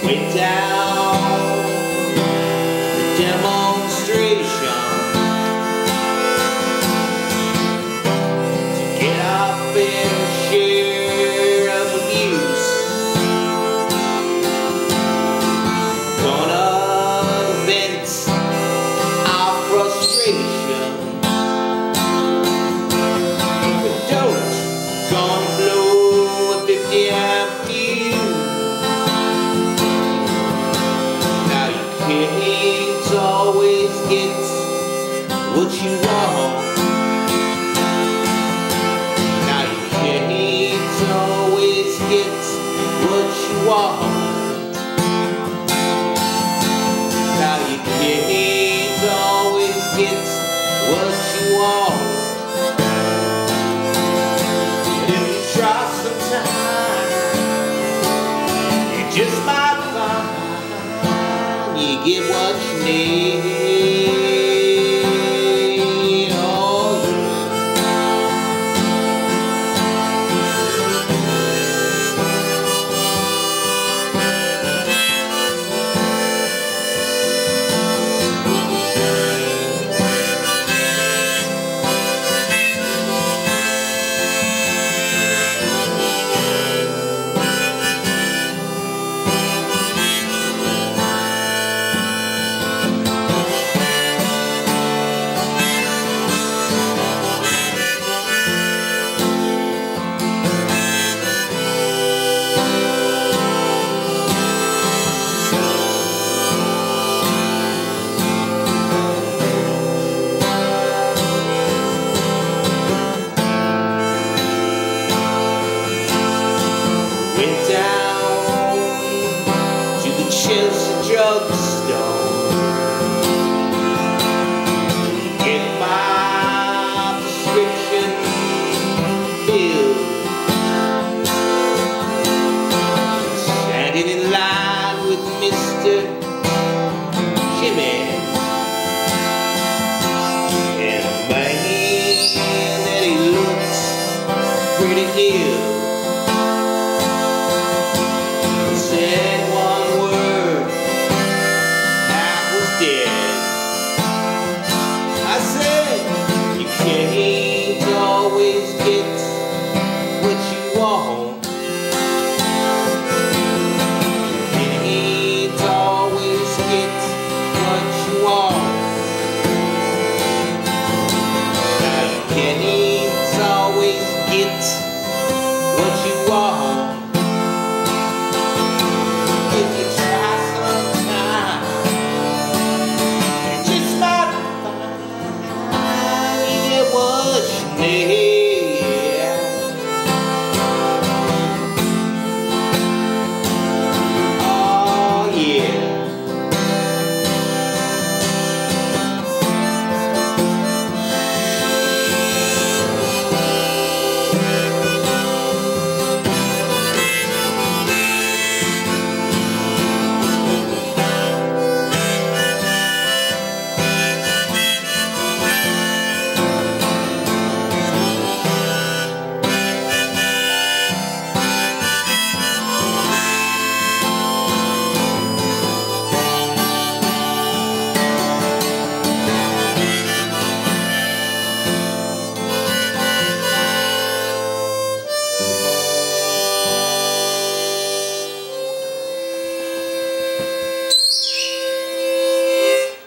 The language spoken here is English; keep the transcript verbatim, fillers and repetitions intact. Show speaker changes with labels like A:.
A: Went down the demonstration to get our fair share of abuse. Gonna vent our frustration, but don't gonna blow a fifty amp fuse. Can't always get what you want. Now you can't always get what you want. Now you can't always get what you want. But if you try sometime, you just might find you get what you need. Oh, yeah. Went down to the Chelsea drugstore to get my prescription filled. Standing in line with Mister